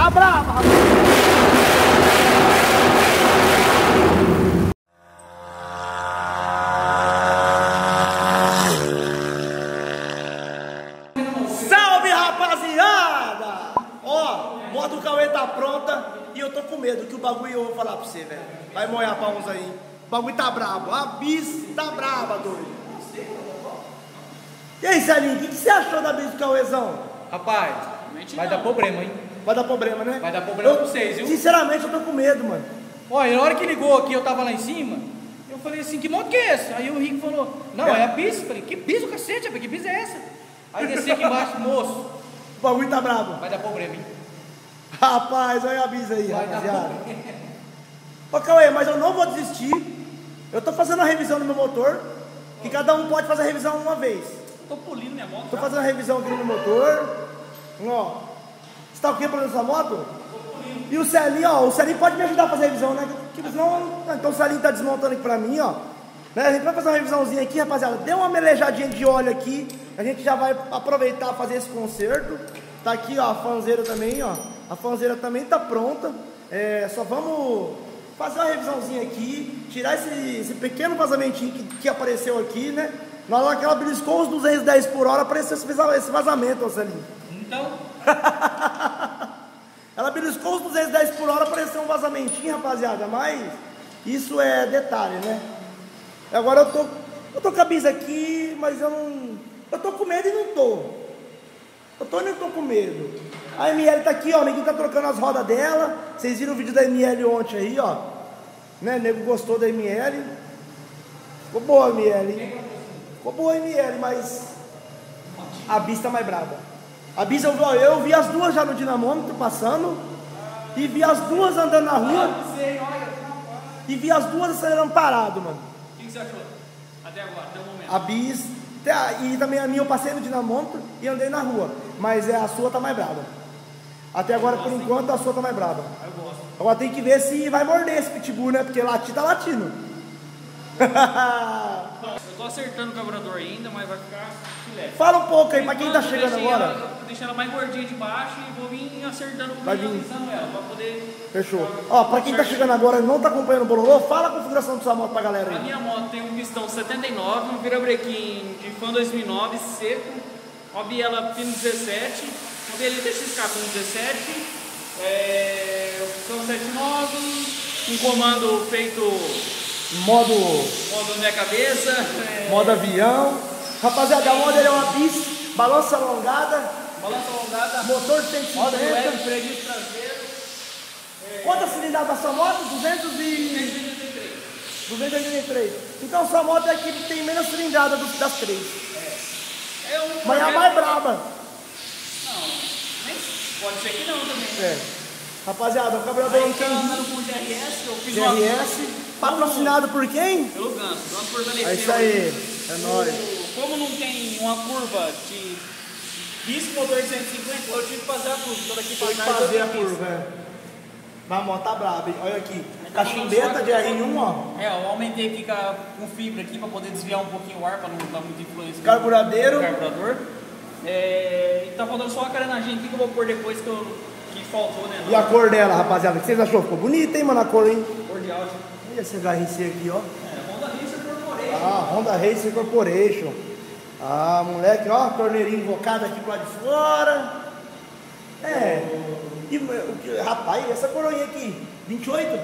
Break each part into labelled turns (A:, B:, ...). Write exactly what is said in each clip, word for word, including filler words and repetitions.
A: Tá brava, rapaz. Salve, rapaziada! Ó, moto do Cauê tá pronta e eu tô com medo que o bagulho, eu vou falar pra você, velho. Vai molhar pra uns aí. O bagulho tá brabo. A bis tá braba, doido. E aí, Celinho, o que, que você achou da bis do Cauêzão?
B: Rapaz, vai dar problema, hein?
A: Vai dar problema, né?
B: Vai dar problema
A: eu,
B: pra vocês, viu?
A: Sinceramente, eu tô com medo, mano.
B: Olha, na hora que ligou aqui, eu tava lá em cima, eu falei assim, que moto que é essa? Aí o Rico falou, não, é, é a bis. Eu falei, que bis o cacete, rapaz, que bis é essa? Aí desci aqui embaixo, moço.
A: O bagulho tá brabo.
B: Vai dar problema, hein?
A: Rapaz, olha a bis aí,
B: vai
A: rapaziada. Ô, Cauê, mas eu não vou desistir. Eu tô fazendo a revisão do meu motor, que cada um pode fazer a revisão uma vez.
B: Tô polindo minha moto.
A: Tô fazendo a revisão aqui no motor. Ó, você tá o que pra sua moto? E o Celinho, ó, o Celinho pode me ajudar a fazer a revisão, né? Que senão, então o Celinho tá desmontando aqui pra mim, ó. Né? A gente vai fazer uma revisãozinha aqui, rapaziada. Deu uma melejadinha de óleo aqui. A gente já vai aproveitar fazer esse conserto. Tá aqui, ó, a fanzeira também, ó. A fanzeira também tá pronta. É, só vamos fazer uma revisãozinha aqui, tirar esse, esse pequeno vazamentinho que, que apareceu aqui, né? Na hora que ela beliscou os duzentos e dez por hora, apareceu esse vazamento, ó, Celinho.
B: Então?
A: Ela beliscou os duzentos e dez por hora, apareceu um vazamentinho, rapaziada, mas isso é detalhe, né? Agora eu tô, eu tô com a bis aqui, mas eu não, eu tô com medo e não tô. Eu tô e não tô com medo. A M L tá aqui, ó, o neguinho tá trocando as rodas dela. Vocês viram o vídeo da M L ontem aí, ó. Né, o nego gostou da M L. Ficou boa a M L, hein? Ficou boa a M L, mas a bis tá mais brava. A bis, eu, eu vi as duas já no dinamômetro passando. E vi as duas andando na rua. E vi as duas acelerando parado, mano.
B: O que você achou? Até agora, até o momento.
A: A bis, e também a minha eu passei no dinamômetro e andei na rua. Mas é, a sua tá mais brava. Até agora, por enquanto, a sua tá mais brava.
B: Eu gosto.
A: Agora tem que ver se vai morder esse pitbull, né? Porque latir tá latindo.
B: Eu tô acertando o carburador ainda, mas vai ficar filé.
A: Fala um pouco aí pra quem tá chegando agora.
B: Ela, vou deixar ela mais gordinha de baixo e vou vir acertando,
A: Vai vir.
B: alisando ela, pra poder...
A: Fechou. Ó, pra quem tá chegando agora e não tá acompanhando o Bololô, fala a configuração da sua moto pra galera aí.
B: A minha moto tem um pistão setenta e nove, um virabrequim de Fan dois mil e nove seco, uma biela Pino dezessete, uma bielita X K Pino dezessete, é, pistão setenta e nove, um comando feito
A: Modo,
B: modo minha cabeça, é,
A: modo avião. Rapaziada, a moto é uma bis, balança alongada,
B: balança alongada,
A: motor de cento e
B: roda leve,
A: cinquenta.
B: freio traseiro.
A: Quantas cilindradas da sua moto? duzentos e... duzentos e oitenta e três. Então sua moto é a que tem menos cilindrada dos, das três.
B: É. É um
A: Mas é a mais braba.
B: Não, nem pode ser que não também.
A: É. Rapaziada, o carburador
B: Aí
A: não
B: tá
A: tem
B: andando com G R S, eu fiz
A: G R S. Patrocinado por quem?
B: pelo Ganso, Ganso fortaleceu.
A: É isso aí, é nóis.
B: Como não tem uma curva de risco motor de cento e cinquenta, eu tive que fazer a curva. Toda aqui pra
A: Tem que
B: cá,
A: fazer a
B: eu fiz.
A: curva, é. Mas a moto tá braba, hein? Olha aqui. Cachimbeta de R um, ó.
B: É, eu aumentei aqui com, a, com fibra aqui pra poder desviar um pouquinho o ar, pra não dar muita influência no
A: Carburadeiro.
B: carburador. É, e tá faltando só a carenagem aqui que eu vou pôr depois que, eu, que faltou, né?
A: E a cor dela, rapaziada, o que vocês achou? Ficou bonita, hein, mano, a cor, hein?
B: Cor de áudio.
A: Olha esse H R C aqui, ó.
B: É, Honda Racer Corporation.
A: Ah, Honda Racer Corporation. Ah, moleque, ó, torneirinho invocado aqui pro lado de fora. É. E, o que- rapaz, essa coroinha aqui, vinte e oito?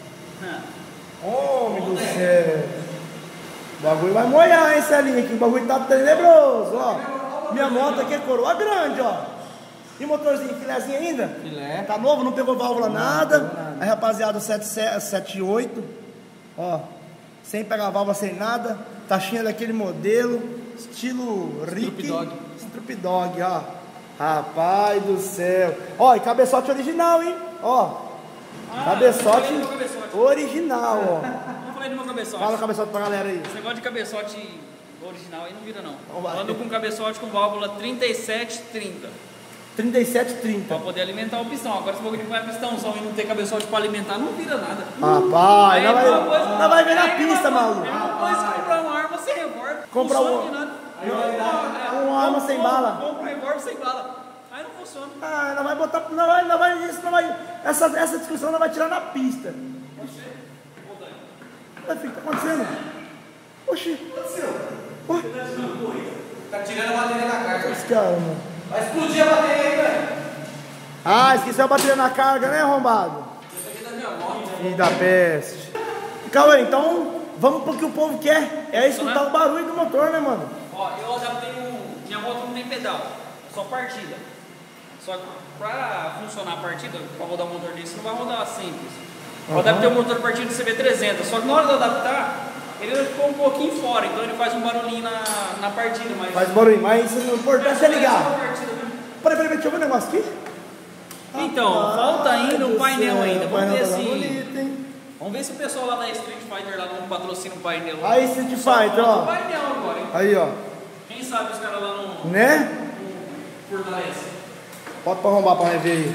A: Homem do céu. O bagulho vai molhar, hein, Celinho, aqui. O bagulho tá tenebroso, ó. Minha moto aqui é coroa grande, ó. E motorzinho, filézinho ainda?
B: Filé.
A: Tá novo, não pegou válvula nada. Aí, rapaziada, sete e oito. Ó, sem pegar válvula, sem nada. Taxinha daquele modelo, estilo Rick.
B: Stroop Dog.
A: Stroop Dog, ó. Rapaz do céu. Ó, e cabeçote original, hein? Ó,
B: Ah,
A: cabeçote,
B: eu falei do meu cabeçote.
A: original, ó.
B: Não falei do meu cabeçote.
A: Fala o cabeçote pra galera aí.
B: Esse negócio de cabeçote original aí não vira não.
A: Então vai.
B: Eu ando com cabeçote com válvula trinta e sete trinta
A: trinta e sete trinta.
B: pra poder alimentar o pistão. Agora se o bagulho vai pistãozão e não ter cabeçote pra alimentar, não vira nada.
A: Rapaz,
B: Aí
A: não vai,
B: é uma coisa-
A: não vai ver na
B: aí é uma
A: pista,
B: coisa-
A: maluco.
B: É uma coisa que comprar uma arma sem revólver.
A: Compra
B: Funciona
A: uma-
B: de nada.
A: uma
B: É,
A: arma
B: compra-
A: sem bala.
B: Compra um revólver sem bala. Aí não funciona. funciona.
A: Ah, não vai botar. Não vai, não vai, isso não vai. Essa, essa discussão não vai tirar na pista.
B: Você? Voltando.
A: O que tá acontecendo? Oxi. O que aconteceu? Ué?
C: Tá tirando a bateria da carga.
A: Esse cara, mano.
C: Vai explodir a bateria aí, velho.
A: Ah, esqueceu a bateria na carga, né, arrombado?
C: Isso aqui é da minha moto.
A: Filho da peste. Cauê, então vamos pro que o povo quer. É escutar o barulho do motor, né, mano?
B: Ó, eu adaptei um. Minha moto não tem pedal, é só partida. Só que pra funcionar a partida, pra rodar um motor desse, não vai rodar simples. Eu
A: Uhum.
B: adaptei o motor de partida do C B trezentos, só que na hora de adaptar, ele ficou um pouquinho fora, então ele faz um barulhinho na, na partida. Mas
A: Faz barulho, mas o importante é ligar.
B: Só a partida mesmo.
A: Peraí, peraí, deixa eu ver um negócio aqui.
B: Então,
A: Ah,
B: falta ainda
A: do
B: um painel
A: céu,
B: ainda.
A: o
B: Vamos
A: painel
B: ver
A: tá
B: se.
A: bonito, hein?
B: Vamos ver se o pessoal lá da Street Fighter lá não patrocina um painel.
A: Aí, Street
B: Só
A: Fighter,
B: falta
A: ó.
B: um painel agora, hein?
A: Aí, ó.
B: Quem sabe os caras lá não,
A: Né?
B: não fortalecem.
A: Bota pra arrombar pra rever aí.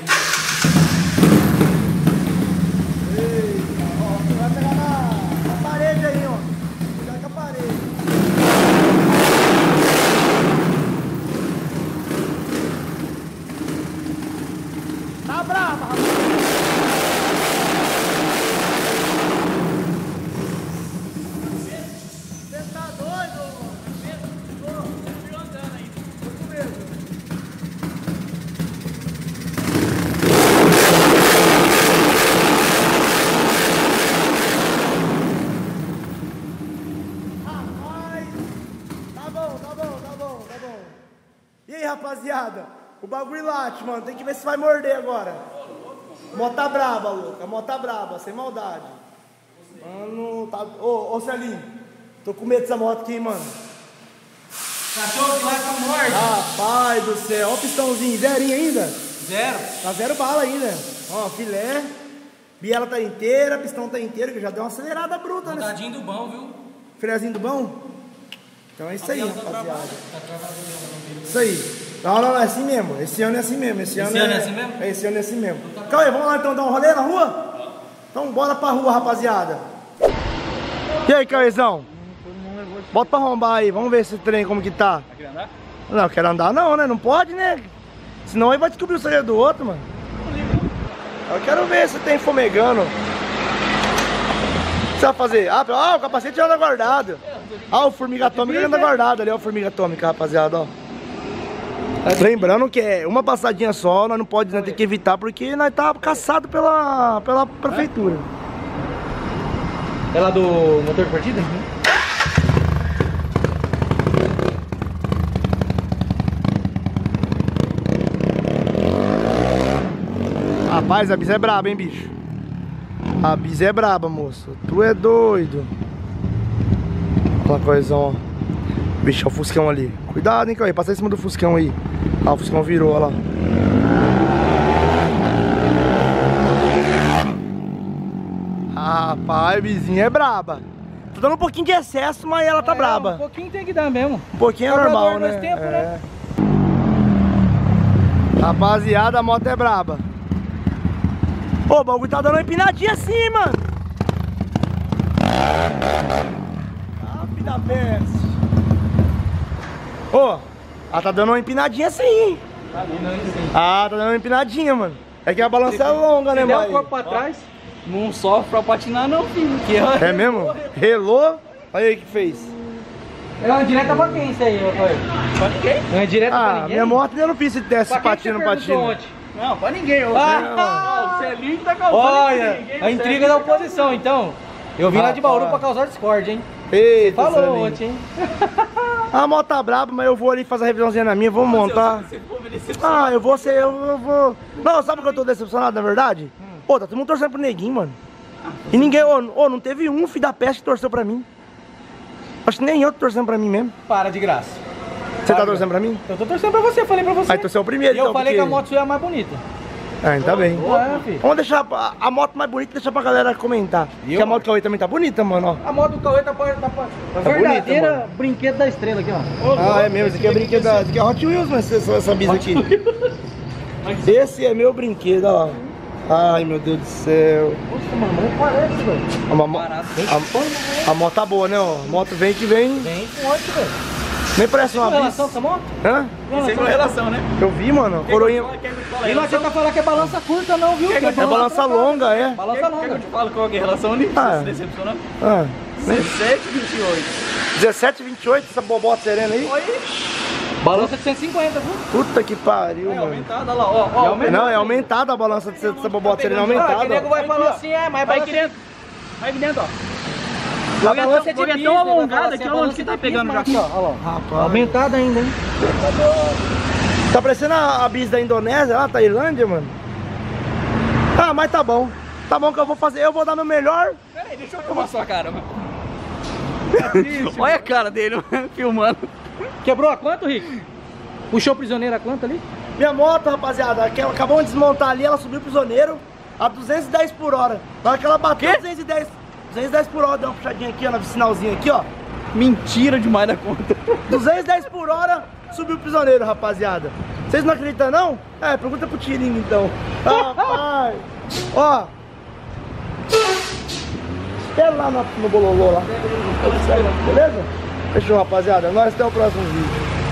A: Eita, ó, você vai pegar na, na parede aí, ó. Cuidado com a parede. Tá brava, rapaz. Você tá doido, mano? Tô, tô andando aí. Tô com medo. Rapaz, tá bom, tá bom, tá bom, tá bom. E aí, rapaziada? O bagulho late, mano. Tem que ver se vai morder agora. Mota braba, louca. Mota braba, sem maldade. Mano, tá. Ô, ô Celinho, tô com medo dessa moto aqui, mano.
C: Cachorro que vai com morte.
A: Rapaz do céu, ó o pistãozinho, zerinho ainda.
C: Zero.
A: Tá zero bala ainda. Ó, filé. Biela tá inteira, pistão tá inteiro, que já deu uma acelerada bruta, né?
C: Tadinho do bom, viu?
A: Filézinho do bom? Então é isso aí,
C: Biela tá
A: rapaziada.
C: travada. Tá travada mesmo.
A: Isso aí. Não, não, não, é assim mesmo. Esse ano é assim mesmo. Esse,
C: Esse ano é assim mesmo?
A: É, esse ano é assim mesmo. Calma aí, vamos lá então dar um rolê na rua? Então bora pra rua, rapaziada. E aí, Cauêzão? Bota pra arrombar aí, vamos ver esse trem como que tá.
B: Tá querendo andar?
A: Não, eu quero andar não, né? Não pode, né? Senão aí vai descobrir o segredo do outro, mano. Eu quero ver se tem fomegando. O que você vai fazer? Ah, ah, o capacete já anda guardado. Ah, o formiga atômica já anda guardado ali, ó, o formiga atômica, rapaziada, ó. Lembrando que é uma passadinha só, nós não podemos né, ter que evitar porque nós tá caçado pela, pela prefeitura.
C: Ela do motor de partida?
A: Rapaz, a bisa é braba, hein, bicho? A bisa é braba, moço. Tu é doido. Olha a coisa, ó. Bicho, é o Fuscão ali. Cuidado, hein, Cauê. Passa em cima do Fuscão aí. Ah, o Fuscão virou, olha lá. Rapaz, a bizinha é braba. Tô dando um pouquinho de excesso, mas ela tá
C: É,
A: braba.
C: Um pouquinho tem que dar mesmo.
A: Um pouquinho é
C: Cobrador
A: normal, né?
C: dois tempos,
A: É.
C: né?
A: Rapaziada, a moto é braba. Ô, o bagulho tá dando uma empinadinha assim, mano. Ah, filho da peste. Ô, ela tá dando uma empinadinha assim.
C: Tá vindo aí, sim.
A: Ah, tá dando uma empinadinha, mano. É que a balança é longa, né,
C: Se der
A: mano?
C: o corpo pra trás, não sofre pra patinar não, filho. Que
A: É mesmo? Relou? Olha aí o que fez.
C: É uma direta pra quem isso aí, Rafael? Pra ninguém. Não é direta pra
A: Ah,
C: ninguém?
A: minha moto eu não fiz esse teste
C: Pra
A: se
C: quem
A: patina ou
C: que
A: não
C: você perguntou
A: patina.
C: ontem?
B: Não, pra ninguém. Ô,
C: Ah,
B: o Celinho tá causando.
C: Olha,
B: ninguém,
C: a intriga da oposição, então. Eu vim lá de Bauru
A: Rapaz.
C: pra causar discórdia, hein?
A: Eita,
C: Falou
A: Celinho.
C: ontem, hein?
A: A moto tá braba, mas eu vou ali fazer a revisãozinha na minha, vou montar. Ah, eu vou ser, eu, eu vou... Não, sabe o que eu tô decepcionado, na verdade? Pô, tá todo mundo torcendo pro Neguinho, mano. E ninguém, ô, ô, não teve um filho da peste que torceu pra mim. Acho que nem eu tô torcendo pra mim mesmo.
C: Para de graça.
A: Você
C: Para
A: tá
C: de
A: torcendo pra mim?
C: Eu tô torcendo pra você, falei pra você.
A: Aí, então você é o primeiro,
C: E eu
A: então,
C: falei
A: porque-
C: que a moto sua é a mais bonita.
A: Ah, ainda bem.
C: É, filho.
A: Vamos deixar a, a moto mais bonita, deixar pra galera comentar.
C: E
A: Que a
C: eu?
A: moto do Cauê também tá bonita, mano, ó.
C: A moto do Cauê tá pra... Tá pra...
A: Tá
C: verdadeira
A: bonita,
C: brinquedo da estrela aqui, ó.
A: Ah, é mesmo, esse aqui é brinquedo, da- esse aqui é Hot Wheels, mas essa, essa bisa aqui. Esse é meu brinquedo, ó. Ai, meu Deus do céu.
C: Nossa, mano, não parece, velho.
A: A, mo- a, a moto tá boa, né, ó. A moto vem que vem.
C: Bem forte, velho.
A: Nem parece uma bis.
C: Relação com essa moto?
A: Hã?
B: Sem correlação, né?
A: Eu vi, mano. Coroinha.
C: E não adianta falar que é balança curta não, viu?
A: É balança longa, é.
C: Balança
B: Quer que
C: longa.
B: eu te falo qual é a relação ali?
A: Ah.
B: Se decepcionando?
A: Ah.
B: dezessete, vinte e oito.
A: dezessete, vinte e oito, essa bobota serena aí.
B: Oi.
C: Balança de cento e cinquenta, viu?
A: Puta que pariu,
B: É
A: mano.
B: aumentada, olha lá, ó. ó
C: aumentou.
A: Não, é aumentada a balança dessa, dessa bobota serena, é
C: Ah, que
A: aumentada.
C: nego vai falar assim, é, mas
B: Vai
C: balança...
B: aqui dentro. Vai aqui dentro, ó.
C: A
B: Vou
C: balança é de
B: vou
C: bis,
B: até uma
C: nego vai
B: alongada
C: falar
B: aqui,
C: assim, a
B: olha onde
C: balança
B: que
C: é
B: tá
C: de bis,
B: pegando
C: mas
B: já.
C: aqui, ó, olha lá.
A: Rapaz.
C: Aumentada ainda, hein?
A: Tá parecendo a, a bis da Indonésia lá, Tailândia, mano. Ah, mas tá bom. Tá bom que eu vou fazer, eu vou dar meu melhor.
B: Peraí, deixa eu filmar sua cara, mano. Olha a cara dele, mano, filmando.
C: Quebrou a quanto, Rick? Puxou o prisioneiro a quanto ali?
A: Minha moto, rapaziada, que ela acabou de desmontar ali, ela subiu o prisioneiro a duzentos e dez por hora. Na hora que ela bateu duzentos e dez, duzentos e dez por hora, deu uma puxadinha aqui, ó, no sinalzinho aqui, ó.
B: Mentira demais da conta.
A: duzentos e dez por hora, subiu o prisioneiro, rapaziada. Vocês não acreditam, não? É, pergunta pro Tirinho, então. Rapaz, ó. Espera lá no, no bololô lá. Beleza? Fechou, rapaziada. Nós até o próximo vídeo.